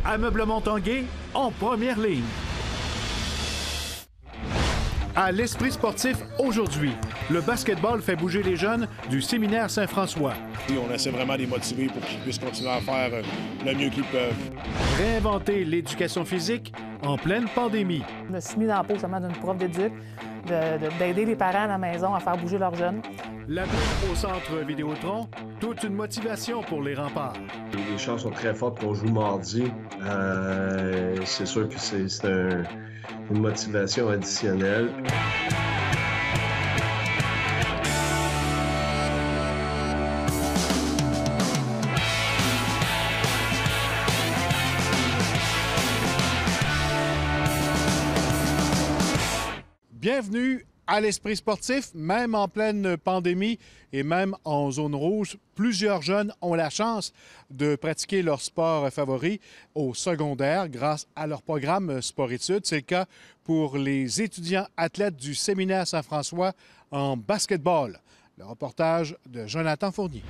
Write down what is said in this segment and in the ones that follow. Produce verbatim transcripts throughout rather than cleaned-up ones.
Ameublement Tanguay en première ligne. À l'Esprit sportif aujourd'hui, le basketball fait bouger les jeunes du séminaire Saint-François. On essaie vraiment de les motiver pour qu'ils puissent continuer à faire le mieux qu'ils peuvent. Réinventer l'éducation physique en pleine pandémie. Je me suis mis dans la peau justement d'une prof d'éduc, d'aider les parents à la maison à faire bouger leurs jeunes. La bulle au centre Vidéotron, toute une motivation pour les remparts. Les chances sont très fortes qu'on joue mardi. Euh, c'est sûr que c'est un, une motivation additionnelle. Bienvenue à l'Esprit sportif, même en pleine pandémie et même en zone rouge. Plusieurs jeunes ont la chance de pratiquer leur sport favori au secondaire grâce à leur programme sport-études. C'est le cas pour les étudiants athlètes du séminaire Saint-François en basketball. Le reportage de Jonathan Fournier.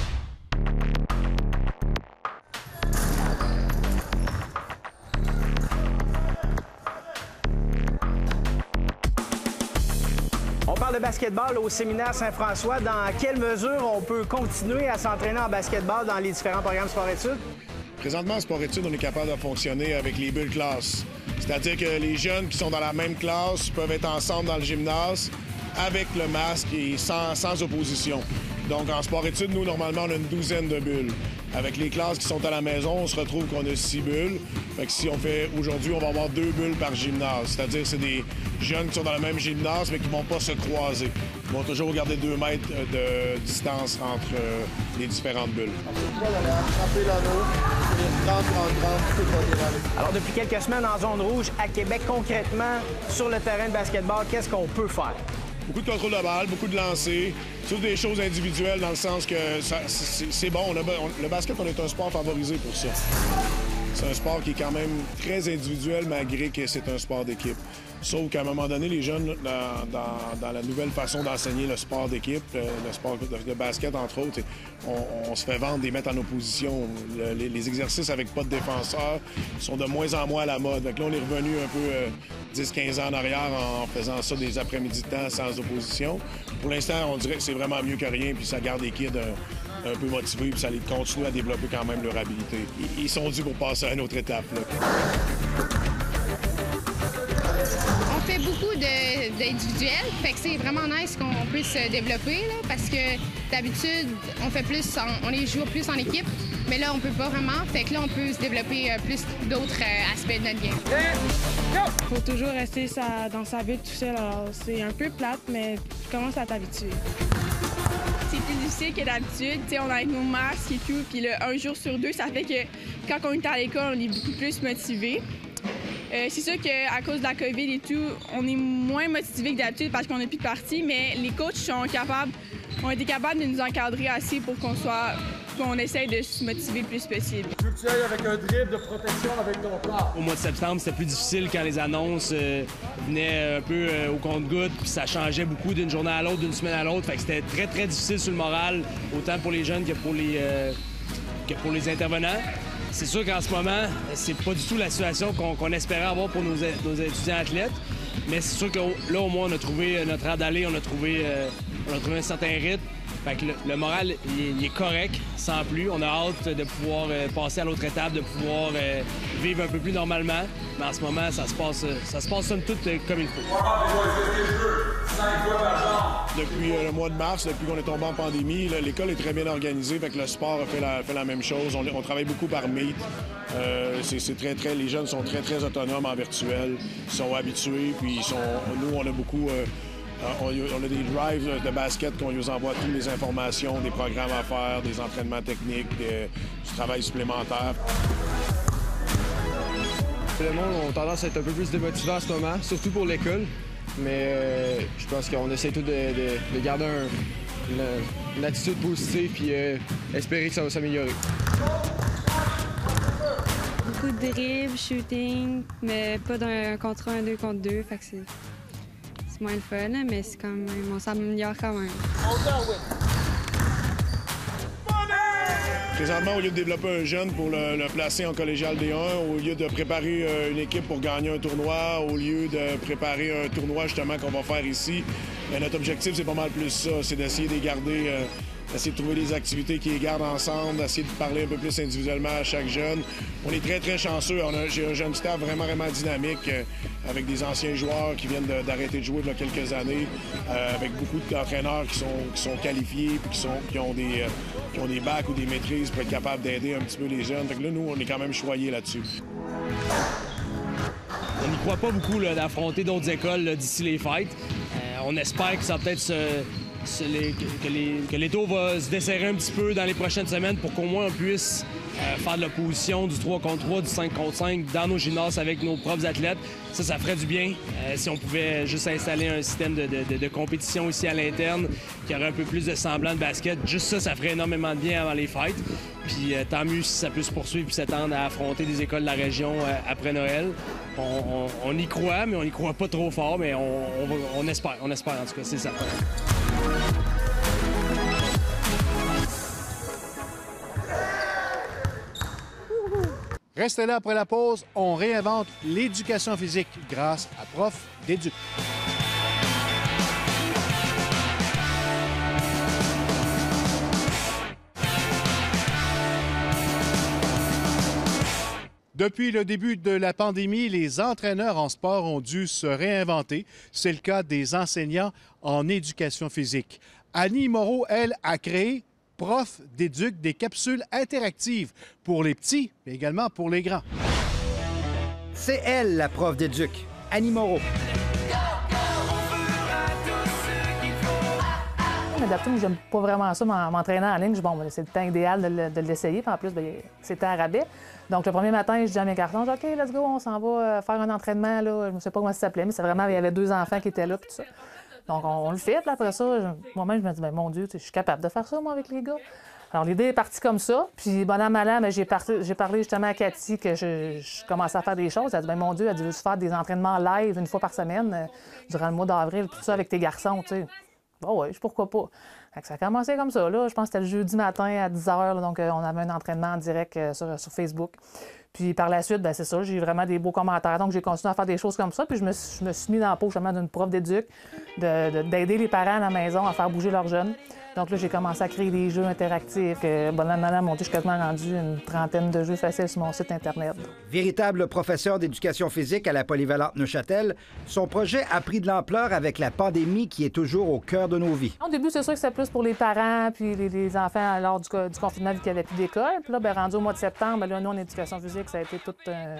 On parle de basketball au séminaire Saint-François. Dans quelle mesure on peut continuer à s'entraîner en basketball dans les différents programmes sport-études? Présentement, en sport-études, on est capable de fonctionner avec les bulles classes. C'est-à-dire que les jeunes qui sont dans la même classe peuvent être ensemble dans le gymnase avec le masque et sans, sans opposition. Donc, en sport-études, nous, normalement, on a une douzaine de bulles. Avec les classes qui sont à la maison, on se retrouve qu'on a six bulles. Fait que si on fait aujourd'hui, on va avoir deux bulles par gymnase. C'est-à-dire que c'est des jeunes qui sont dans le même gymnase, mais qui ne vont pas se croiser. Ils vont toujours garder deux mètres de distance entre euh, les différentes bulles. Alors, depuis quelques semaines en zone rouge, à Québec, concrètement, sur le terrain de basketball, qu'est-ce qu'on peut faire? Beaucoup de contrôle de balle, beaucoup de lancers, surtout des choses individuelles dans le sens que c'est bon. On a, on, le basket, on est un sport favorisé pour ça. C'est un sport qui est quand même très individuel malgré que c'est un sport d'équipe. Sauf qu'à un moment donné, les jeunes, dans, dans, dans la nouvelle façon d'enseigner le sport d'équipe, le sport de, de basket, entre autres, on, on se fait vendre des mettre en opposition. Le, les, les exercices avec pas de défenseur sont de moins en moins à la mode. Donc là, on est revenu un peu euh, dix quinze ans en arrière en faisant ça des après-midi de temps sans opposition. Pour l'instant, on dirait que c'est vraiment mieux que rien, puis ça garde les kids un, un peu motivés, puis ça les continue à développer quand même leur habilité. Ils, ils sont dû pour passer à une autre étape, là. On fait beaucoup d'individuels, fait que c'est vraiment nice qu'on puisse se développer, là, parce que d'habitude, on fait plus, en, on les joue plus en équipe, mais là, on peut pas vraiment, fait que là, on peut se développer euh, plus d'autres euh, aspects de notre game. Il faut toujours rester sa, dans sa bulle tout seul, alors c'est un peu plate, mais tu commences à t'habituer. C'est plus difficile que d'habitude, on a avec nos masques et tout, puis le un jour sur deux, ça fait que quand on est à l'école, on est beaucoup plus motivé. Euh, c'est sûr qu'à cause de la COVID et tout, on est moins motivé que d'habitude parce qu'on n'a plus de parties, mais les coachs sont capables, ont été capables de nous encadrer assez pour qu'on soit, qu'on essaye de se motiver le plus possible. Tu veux que tu ailles avec un dribble de protection avec ton corps. Au mois de septembre, c'était plus difficile quand les annonces euh, venaient un peu euh, au compte-gouttes, puis ça changeait beaucoup d'une journée à l'autre, d'une semaine à l'autre. Fait que c'était très, très difficile sur le moral, autant pour les jeunes que pour les, euh, que pour les intervenants. C'est sûr qu'en ce moment, c'est pas du tout la situation qu'on qu'on espérait avoir pour nos, nos étudiants athlètes. Mais c'est sûr que là, au moins, on a trouvé notre aire d'aller, on a trouvé, euh, on a trouvé un certain rythme. Fait que le, le moral, il est, il est correct, sans plus. On a hâte de pouvoir euh, passer à l'autre étape, de pouvoir euh, vivre un peu plus normalement. Mais en ce moment, ça se passe, ça se passe somme toute euh, comme il faut. Depuis euh, le mois de mars, depuis qu'on est tombé en pandémie, l'école est très bien organisée, fait que le sport a fait la, fait la même chose. On, on travaille beaucoup par Meet. Euh, c'est très, très, les jeunes sont très, très autonomes en virtuel. Ils sont habitués, puis ils sont, nous, on a beaucoup... Euh, on, on a des drives de basket qu'on nous envoie toutes les informations, des programmes à faire, des entraînements techniques, des, du travail supplémentaire. Le monde a tendance à être un peu plus démotivé en ce moment, surtout pour l'école. Mais euh, je pense qu'on essaie tout de, de, de garder un, une, une attitude positive et euh, espérer que ça va s'améliorer. Beaucoup de dribbles, shooting, mais pas d'un contre un, deux contre deux. Fait que c'est moins le fun, mais c'est quand même, on s'améliore quand même. Présentement, au lieu de développer un jeune pour le, le placer en collégial D un, au lieu de préparer euh, une équipe pour gagner un tournoi, au lieu de préparer un tournoi justement qu'on va faire ici, bien, notre objectif, c'est pas mal plus ça. C'est d'essayer de les garder, euh, d'essayer de trouver des activités qui les gardent ensemble, d'essayer de parler un peu plus individuellement à chaque jeune. On est très, très chanceux. On a, j'ai un jeune staff vraiment, vraiment dynamique euh, avec des anciens joueurs qui viennent de, d'arrêter de jouer il y a quelques années, euh, avec beaucoup d'entraîneurs qui sont, qui sont qualifiés puis qui, sont, qui, ont des, euh, qui ont des bacs ou des maîtrises pour être capables d'aider un petit peu les jeunes. Fait que là, nous, on est quand même choyés là-dessus. On n'y croit pas beaucoup là, d'affronter d'autres écoles là, d'ici les fêtes. Euh, on espère que ça va peut-être se... Les, que, les, que les taux va se desserrer un petit peu dans les prochaines semaines pour qu'au moins on puisse euh, faire de l'opposition du trois contre trois, du cinq contre cinq dans nos gymnases avec nos propres athlètes. Ça, ça ferait du bien euh, si on pouvait juste installer un système de, de, de, de compétition ici à l'interne qui aurait un peu plus de semblant de basket. Juste ça, ça ferait énormément de bien avant les fêtes. Puis euh, tant mieux si ça peut se poursuivre et s'attendre à affronter des écoles de la région euh, après Noël. On, on, on y croit, mais on n'y croit pas trop fort, mais on, on, va, on espère, on espère en tout cas, c'est certain. Restez là après la pause, on réinvente l'éducation physique grâce à Prof d'éduc. Depuis le début de la pandémie, les entraîneurs en sport ont dû se réinventer. C'est le cas des enseignants en éducation physique. Annie Moreau, elle, a créé Prof d'éduc, des capsules interactives pour les petits, mais également pour les grands. C'est elle, la prof d'éduc, Annie Moreau. Adapté, mais j'aime pas vraiment ça, m'entraîner en ligne. Bon, c'est le temps idéal de, de l'essayer. Puis en plus, bien, c'était à rabais. Donc, le premier matin, je dis à mes garçons, OK, let's go, on s'en va faire un entraînement. Là. Je ne sais pas comment ça s'appelait, mais c'est vraiment, il y avait deux enfants qui étaient là, puis tout ça. Donc, on, on le fait. Puis après ça, moi-même, je me dis, bien, mon Dieu, je suis capable de faire ça, moi, avec les gars. Alors, l'idée est partie comme ça. Puis, bon an, mal an, j'ai parlé justement à Cathy que je, je commençais à faire des choses. Elle a dit, bien, mon Dieu, elle dit, veux-tu faire des entraînements live une fois par semaine euh, durant le mois d'avril, tout ça avec tes garçons, tu sais. Bon, oui, pourquoi pas. Fait que ça a commencé comme ça, là. Je pense que c'était le jeudi matin à dix heures, là, donc euh, on avait un entraînement en direct euh, sur, sur Facebook. Puis par la suite, bien, c'est ça, j'ai eu vraiment des beaux commentaires. Donc j'ai continué à faire des choses comme ça. Puis je me, je me suis mis dans la peau justement d'une prof d'éduc, d'aider de, de, les parents à la maison à faire bouger leurs jeunes. Donc là, j'ai commencé à créer des jeux interactifs. Euh, bon, là, maintenant, mon Dieu, je suis quasiment rendu une trentaine de jeux faciles sur mon site Internet. Véritable professeur d'éducation physique à la Polyvalente Neuchâtel, son projet a pris de l'ampleur avec la pandémie qui est toujours au cœur de nos vies. Au début, c'est sûr que c'était plus pour les parents puis les, les enfants lors du, du confinement vu qu'il n'y avait plus d'école. Puis là, bien, rendu au mois de septembre, bien, là, nous, en éducation physique, ça a été tout un,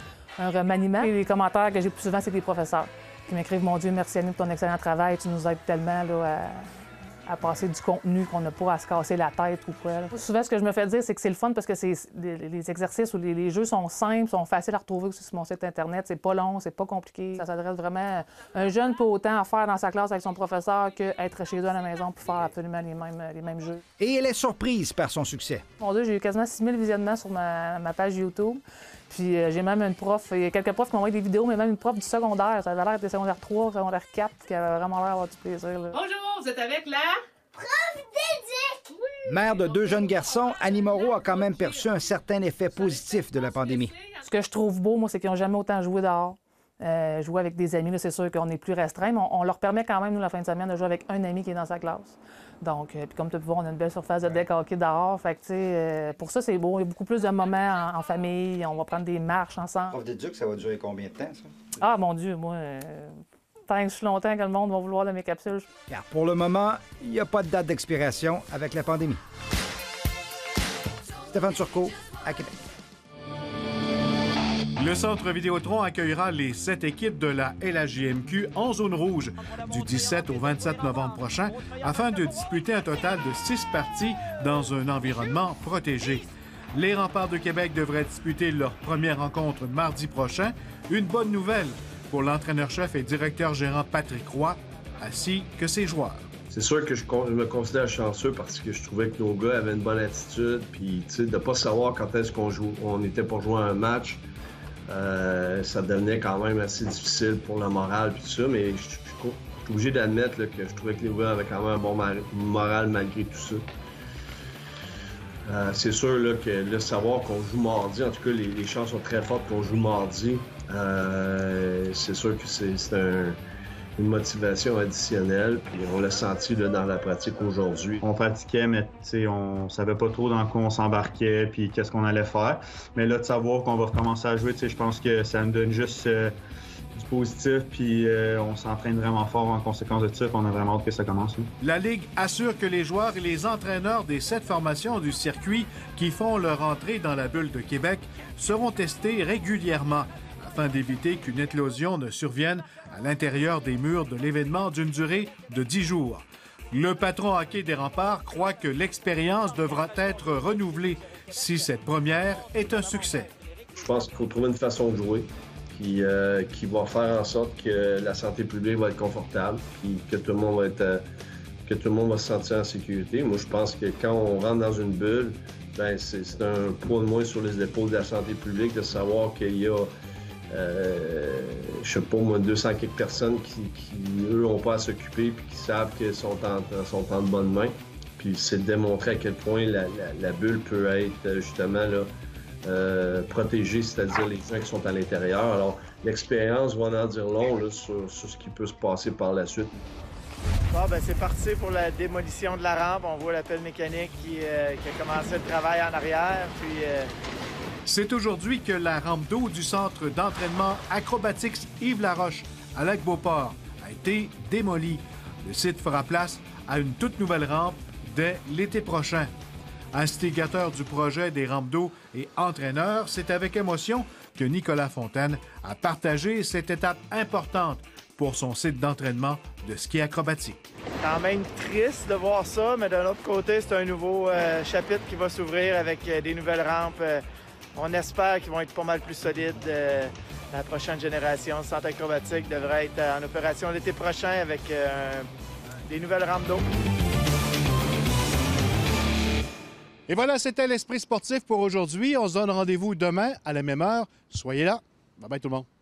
un remaniement. Et les commentaires que j'ai plus souvent, c'est des professeurs qui m'écrivent « Mon Dieu, merci Annie pour ton excellent travail, tu nous aides tellement là, à... » à passer du contenu qu'on n'a pas à se casser la tête ou quoi. Là. Souvent, ce que je me fais dire, c'est que c'est le fun parce que c'est, les, les exercices ou les, les jeux sont simples, sont faciles à retrouver aussi sur mon site Internet. C'est pas long, c'est pas compliqué. Ça s'adresse vraiment... Un jeune peut autant faire dans sa classe avec son professeur qu'être chez eux à la maison pour faire absolument les mêmes, les mêmes jeux. Et elle est surprise par son succès. Mon Dieu, j'ai eu quasiment six mille visionnements sur ma, ma page YouTube. Puis euh, j'ai même une prof, il y a quelques profs qui m'ont envoyé des vidéos, mais même une prof du secondaire. Ça avait l'air des secondaire trois, secondaire quatre, qui avait vraiment l'air d'avoir du plaisir. Là. Bonjour, vous êtes avec la... Prof d'éduc! Oui. Mère de deux jeunes garçons, Annie Moreau a quand même perçu un certain effet positif de la pandémie. Ce que je trouve beau, moi, c'est qu'ils n'ont jamais autant joué dehors. Euh, jouer avec des amis, là, c'est sûr qu'on est plus restreint, mais on, on leur permet quand même, nous, la fin de semaine, de jouer avec un ami qui est dans sa classe. Donc, euh, puis comme tu peux voir, on a une belle surface de deck hockey dehors. Fait que, tu sais, euh, pour ça, c'est beau. Il y a beaucoup plus de moments en, en famille. On va prendre des marches ensemble. Prof d'éduc, ça va durer combien de temps, ça? Ah, mon Dieu, moi... Euh... Tant que je suis longtemps que le monde va vouloir de mes capsules. Car pour le moment, il n'y a pas de date d'expiration avec la pandémie. Stéphane Turcot, à Québec. Le Centre Vidéotron accueillera les sept équipes de la L H J M Q en zone rouge du dix-sept au vingt-sept novembre prochain afin de disputer un total de six parties dans un environnement protégé. Les Remparts de Québec devraient disputer leur première rencontre mardi prochain. Une bonne nouvelle pour l'entraîneur-chef et directeur gérant Patrick Roy, ainsi que ses joueurs. C'est sûr que je, je me considère chanceux parce que je trouvais que nos gars avaient une bonne attitude, puis tu sais, de ne pas savoir quand est-ce qu'on joue, on était pour jouer un match, euh, ça devenait quand même assez difficile pour la morale puis tout ça, mais je, je, je suis obligé d'admettre là, que je trouvais que les gars avaient quand même un bon moral malgré tout ça. Euh, c'est sûr là, que le savoir qu'on joue mardi, en tout cas, les, les chances sont très fortes qu'on joue mardi. Euh, c'est sûr que c'est, c'est un, une motivation additionnelle, puis on l'a senti là, dans la pratique aujourd'hui. On pratiquait, mais on savait pas trop dans quoi on s'embarquait, puis qu'est-ce qu'on allait faire. Mais là, de savoir qu'on va recommencer à jouer, je pense que ça me donne juste euh, du positif, puis euh, on s'entraîne vraiment fort en conséquence de ça, puis on a vraiment hâte que ça commence. Là. La Ligue assure que les joueurs et les entraîneurs des sept formations du circuit qui font leur entrée dans la bulle de Québec seront testés régulièrement afin d'éviter qu'une éclosion ne survienne à l'intérieur des murs de l'événement d'une durée de dix jours. Le patron hockey des Remparts croit que l'expérience devra être renouvelée si cette première est un succès. Je pense qu'il faut trouver une façon de jouer qui, euh, qui va faire en sorte que la santé publique va être confortable, puis que tout le monde va être, euh, que tout le monde va se sentir en sécurité. Moi, je pense que quand on rentre dans une bulle, ben c'est, c'est un poids de moins sur les épaules de la santé publique de savoir qu'il y a Euh, je sais pas moi, deux cents quelques personnes qui, qui eux, n'ont pas à s'occuper puis qui savent qu'ils sont en, sont en de bonnes mains. Puis c'est de démontrer à quel point la, la, la bulle peut être justement là, euh, protégée, c'est-à-dire les gens qui sont à l'intérieur. Alors, l'expérience va en dire long là, sur, sur ce qui peut se passer par la suite. Bon, ben c'est parti pour la démolition de la rampe. On voit la pelle mécanique qui, euh, qui a commencé le travail en arrière. Puis, euh... C'est aujourd'hui que la rampe d'eau du centre d'entraînement Acrobatics Yves Laroche à Lac-Beauport a été démolie. Le site fera place à une toute nouvelle rampe dès l'été prochain. Instigateur du projet des rampes d'eau et entraîneur, c'est avec émotion que Nicolas Fontaine a partagé cette étape importante pour son site d'entraînement de ski acrobatique. Quand même triste de voir ça, mais d'un autre côté, c'est un nouveau euh, chapitre qui va s'ouvrir avec euh, des nouvelles rampes. Euh, On espère qu'ils vont être pas mal plus solides. Euh, la prochaine génération de centre acrobatique devrait être en opération l'été prochain avec euh, des nouvelles rampes d'eau. Et voilà, c'était l'Esprit sportif pour aujourd'hui. On se donne rendez-vous demain à la même heure. Soyez là. Bye bye tout le monde.